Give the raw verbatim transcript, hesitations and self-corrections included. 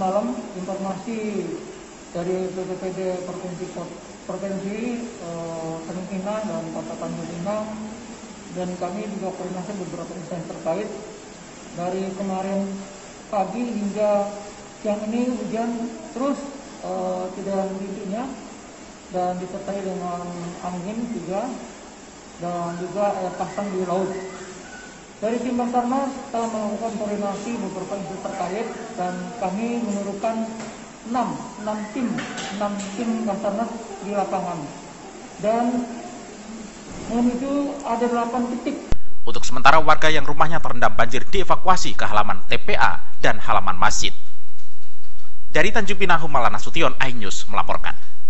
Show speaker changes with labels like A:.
A: malam informasi dari B P P D Provinsi Provinsi eh, Tanjung Pinang dan Kota Tanjung Pinang, dan kami juga koordinasi beberapa instansi terkait. Dari kemarin pagi hingga siang ini hujan terus eh, tidak henti-hentinya dan disertai dengan angin juga dan juga air pasang di laut. Dari tim Basarnas telah melakukan koordinasi beberapa instansi terkait dan kami menurunkan enam tim enam tim Basarnas di lapangan dan menuju ada delapan titik.
B: Untuk sementara warga yang rumahnya terendam banjir dievakuasi ke halaman T P A dan halaman masjid. Dari Tanjung Pinang, Humalana Sution, iNews melaporkan.